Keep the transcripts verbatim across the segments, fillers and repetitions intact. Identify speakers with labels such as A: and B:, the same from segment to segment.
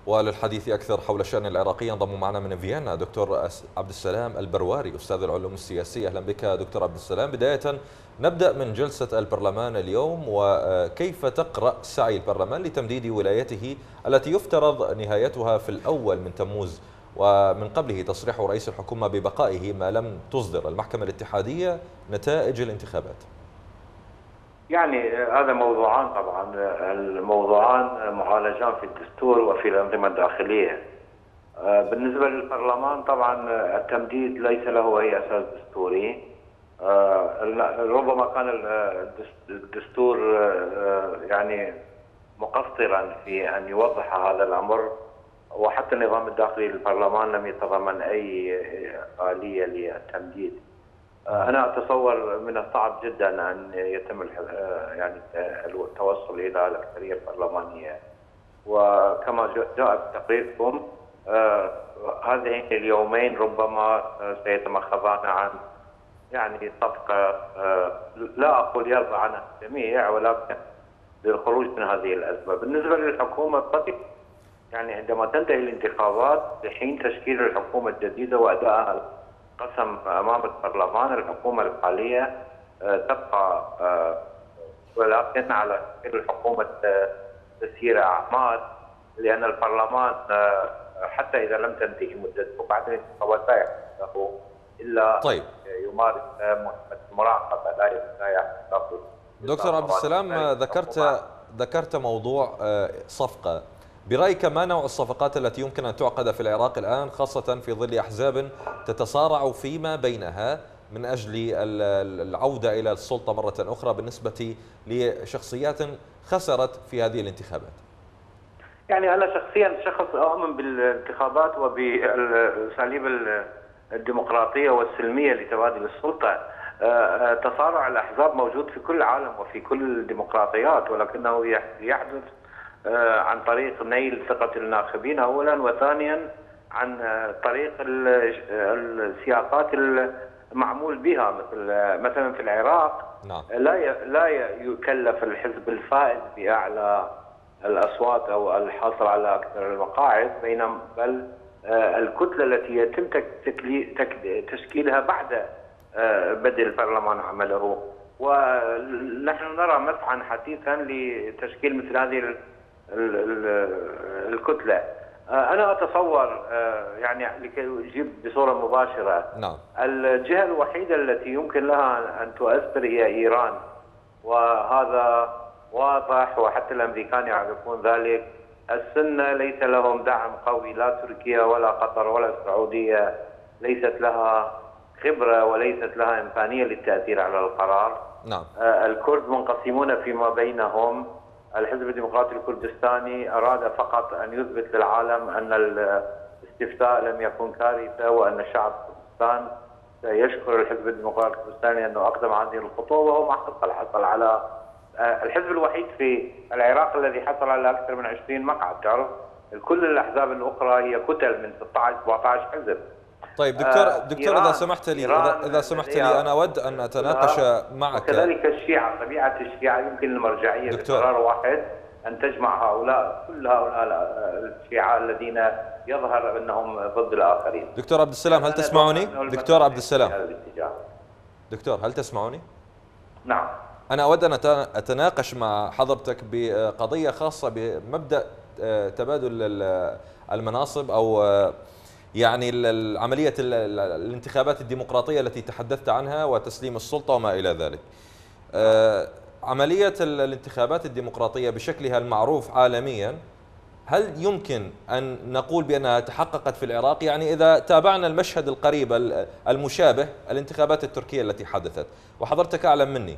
A: وللحديث أكثر حول الشأن العراقي ينضم معنا من فيينا دكتور عبد السلام البرواري أستاذ العلوم السياسية. أهلا بك دكتور عبد السلام. بداية نبدأ من جلسة البرلمان اليوم، وكيف تقرأ سعي البرلمان لتمديد ولايته التي يفترض نهايتها في الأول من تموز، ومن قبله تصريح رئيس الحكومة ببقائه ما لم تصدر المحكمة الاتحادية نتائج الانتخابات؟
B: يعني هذا موضوعان، طبعا الموضوعان معالجان في الدستور وفي الأنظمة الداخلية. بالنسبة للبرلمان طبعا التمديد ليس له أي أساس دستوري، ربما كان الدستور يعني مقصرا في أن يوضح هذا الأمر، وحتى النظام الداخلي للبرلمان لم يتضمن أي آلية للتمديد. أنا أتصور من الصعب جدا أن يتم يعني التوصل إلى الأكثرية البرلمانية، وكما جاء في تقريركم هذين اليومين ربما سيتمخضان عن يعني صفقة لا أقول يرضى عنها الجميع، ولكن للخروج من هذه الأزمة. بالنسبة للحكومة قد يعني عندما تنتهي الانتخابات لحين تشكيل الحكومة الجديدة وأدائها قسم أمام البرلمان، الحكومة الحالية تبقى، ولكن على الحكومة تسيير أعمال، لأن البرلمان حتى إذا لم تنتهي مدته بعد الانتخابات لا يحق له إلا
A: طيب.
B: يمارس مراقبة، لا يحق له.
A: دكتور عبد السلام، ذكرت ذكرت موضوع صفقة. برأيك ما نوع الصفقات التي يمكن أن تعقد في العراق الآن، خاصة في ظل أحزاب تتصارع فيما بينها من أجل العودة إلى السلطة مرة أخرى بالنسبة لشخصيات خسرت في هذه الانتخابات؟
B: يعني أنا شخصيا شخص أؤمن بالانتخابات وبالأساليب الديمقراطية والسلمية لتبادل السلطة. تصارع الأحزاب موجود في كل العالم وفي كل الديمقراطيات، ولكنه يحدث عن طريق نيل ثقة الناخبين أولا، وثانيا عن طريق السياقات المعمول بها، مثل مثلا في العراق.
A: نعم.
B: لا لا يكلف الحزب الفائز بأعلى الأصوات أو الحاصل على أكثر المقاعد، بينما بل الكتلة التي يتم تشكيلها بعد بدء البرلمان عمله. ونحن نرى مسعى حثيثا لتشكيل مثل هذه الكتلة. أنا أتصور يعني لكي أجيب بصورة مباشرة،
A: نعم.
B: الجهة الوحيدة التي يمكن لها أن تؤثر هي إيران، وهذا واضح وحتى الأمريكان يعرفون ذلك. السنة ليس لهم دعم قوي، لا تركيا ولا قطر ولا السعودية ليست لها خبرة وليست لها إمكانية للتأثير على القرار.
A: نعم.
B: الكرد منقسمون فيما بينهم. الحزب الديمقراطي الكردستاني أراد فقط أن يثبت للعالم أن الاستفتاء لم يكن كارثة، وأن شعب كردستان يشكر الحزب الديمقراطي الكردستاني أنه أقدم هذه الخطوة، وهو ما حصل حصل على الحزب الوحيد في العراق الذي حصل على أكثر من عشرين مقعد. تعرف كل الأحزاب الأخرى هي كتل من ستة عشر سبعة عشر حزب.
A: طيب دكتور دكتور إذا سمحت لي إذا, إذا سمحت لي أنا أود أن أتناقش معك.
B: كذلك الشيعة، طبيعة الشيعة يمكن المرجعية بقرار واحد أن تجمع هؤلاء كل هؤلاء الشيعة الذين يظهر أنهم ضد الآخرين.
A: دكتور عبد السلام، هل تسمعني؟ دكتور عبد السلام، دكتور هل تسمعني؟
B: نعم.
A: أنا أود أن أتناقش مع حضرتك بقضية خاصة بمبدأ تبادل المناصب، أو يعني عملية الانتخابات الديمقراطية التي تحدثت عنها وتسليم السلطة وما إلى ذلك. عملية الانتخابات الديمقراطية بشكلها المعروف عالميا، هل يمكن أن نقول بأنها تحققت في العراق؟ يعني إذا تابعنا المشهد القريب المشابه الانتخابات التركية التي حدثت، وحضرتك أعلم مني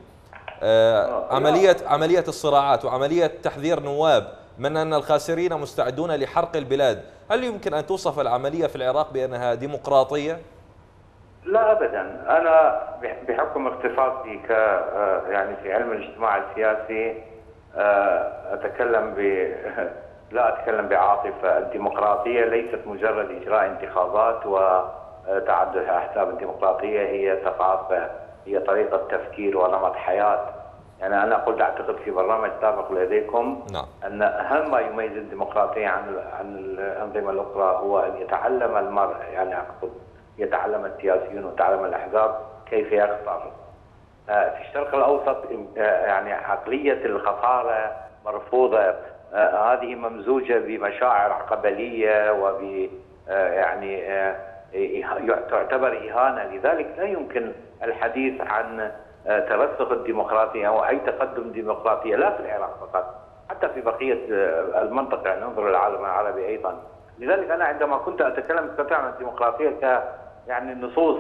A: عملية عملية الصراعات وعملية تحذير نواب من أن الخاسرين مستعدون لحرق البلاد، هل يمكن أن توصف العملية في العراق بأنها ديمقراطية؟
B: لا أبدا. أنا بحكم اختصاصي ك يعني في علم الاجتماع السياسي أتكلم ب لا أتكلم بعاطفة. الديمقراطية ليست مجرد إجراء انتخابات وتعدد أحزاب. الديمقراطية هي ثقافة، هي طريقة تفكير ونمط حياة. يعني أنا قلت أعتقد في برنامج سابق لديكم
A: نعم.
B: أن أهم ما يميز الديمقراطية عن عن الأنظمة الأخرى هو أن يتعلم المرء، يعني أقصد يتعلم السياسيون وتعلم الأحزاب كيف يخسر. في الشرق الأوسط يعني عقلية الخسارة مرفوضة، هذه ممزوجة بمشاعر قبلية وب يعني تعتبر إهانة، لذلك لا يمكن الحديث عن ترسخ الديمقراطية أو أي تقدم ديمقراطية لا في العراق فقط، حتى في بقية المنطقة، يعني ننظر للعالم العربي أيضا. لذلك أنا عندما كنت أتكلم استطيع عن الديمقراطية ك يعني نصوص،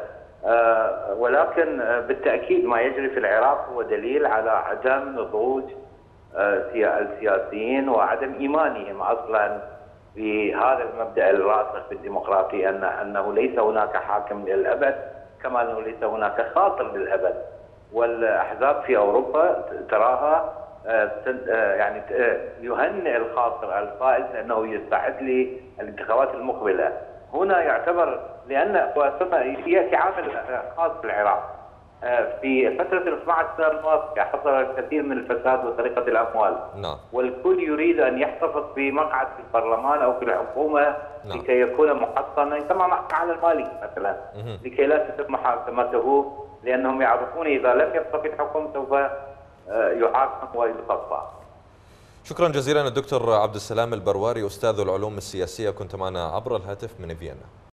B: ولكن بالتأكيد ما يجري في العراق هو دليل على عدم نضوج السياسيين وعدم إيمانهم أصلا بهذا المبدأ الراسخ في الديمقراطية، أن أنه ليس هناك حاكم للأبد كما أنه ليس هناك خاطر للأبد. والأحزاب في أوروبا تراها يعني يهنئ الخاطر الفائز لأنه يستعد للانتخابات المقبلة. هنا يعتبر لأن يأتي عامل خاص في العراق، في فترة ال اثنتي عشرة سنة الماضية حصل الكثير من الفساد وسرقة الأموال.
A: نعم.
B: والكل يريد أن يحتفظ بمقعد في البرلمان أو في الحكومة. نعم. لكي يكون محصنا كما على المالكي مثلا، لكي لا تتم محاكمته، لأنهم يعرفون إذا لم يبقى في الحكم سوف يحاكم ويتصفى.
A: شكرا جزيلا الدكتور عبد السلام البرواري، أستاذ العلوم السياسية، كنت معنا عبر الهاتف من فيينا.